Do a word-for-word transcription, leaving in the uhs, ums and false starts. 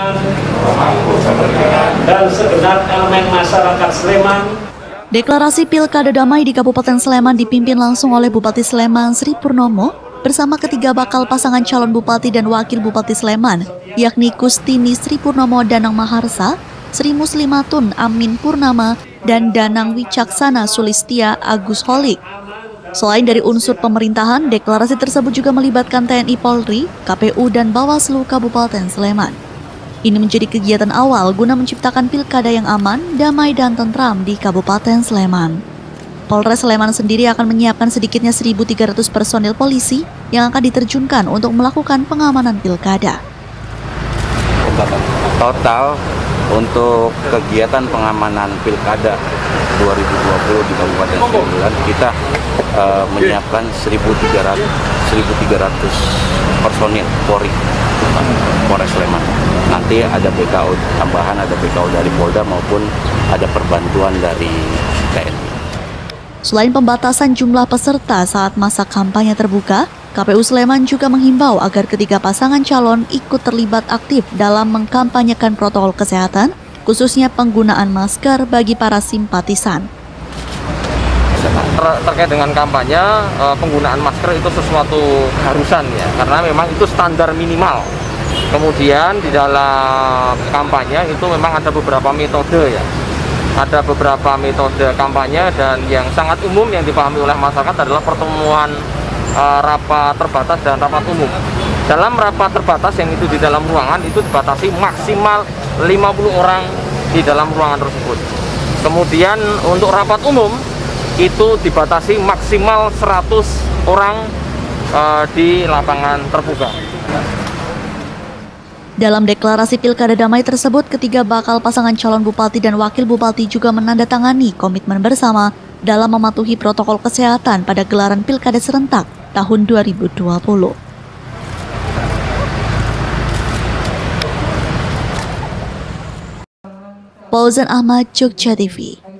dan segenap elemen masyarakat Sleman. Deklarasi Pilkada Damai di Kabupaten Sleman dipimpin langsung oleh Bupati Sleman Sri Purnomo bersama ketiga bakal pasangan calon Bupati dan Wakil Bupati Sleman, yakni Kustini Sri Purnomo Danang Maharsa, Sri Muslimatun Amin Purnama, dan Danang Wicaksana Sulistia Agus Holik. Selain dari unsur pemerintahan, deklarasi tersebut juga melibatkan T N I Polri, K P U, dan Bawaslu Kabupaten Sleman. Ini menjadi kegiatan awal guna menciptakan pilkada yang aman, damai, dan tentram di Kabupaten Sleman. Polres Sleman sendiri akan menyiapkan sedikitnya seribu tiga ratus personil polisi yang akan diterjunkan untuk melakukan pengamanan pilkada. Total untuk kegiatan pengamanan pilkada dua ribu dua puluh di Kabupaten Sleman kita uh, menyiapkan seribu tiga ratus personil Polri, Polres Sleman. Nanti ada B K O tambahan, ada B K O dari Polda maupun ada perbantuan dari T N I. Selain pembatasan jumlah peserta saat masa kampanye terbuka, K P U Sleman juga menghimbau agar ketiga pasangan calon ikut terlibat aktif dalam mengkampanyekan protokol kesehatan, khususnya penggunaan masker bagi para simpatisan. Ter terkait dengan kampanye, penggunaan masker itu sesuatu keharusan ya, karena memang itu standar minimal. Kemudian di dalam kampanye itu memang ada beberapa metode ya. Ada beberapa metode kampanye dan yang sangat umum yang dipahami oleh masyarakat adalah pertemuan uh, rapat terbatas dan rapat umum. Dalam rapat terbatas yang itu di dalam ruangan itu dibatasi maksimal lima puluh orang di dalam ruangan tersebut. Kemudian untuk rapat umum itu dibatasi maksimal seratus orang uh, di lapangan terbuka. Dalam deklarasi Pilkada Damai tersebut, ketiga bakal pasangan calon bupati dan wakil bupati juga menandatangani komitmen bersama dalam mematuhi protokol kesehatan pada gelaran Pilkada serentak tahun dua ribu dua puluh. Fauzan Ahmad, Jogja T V.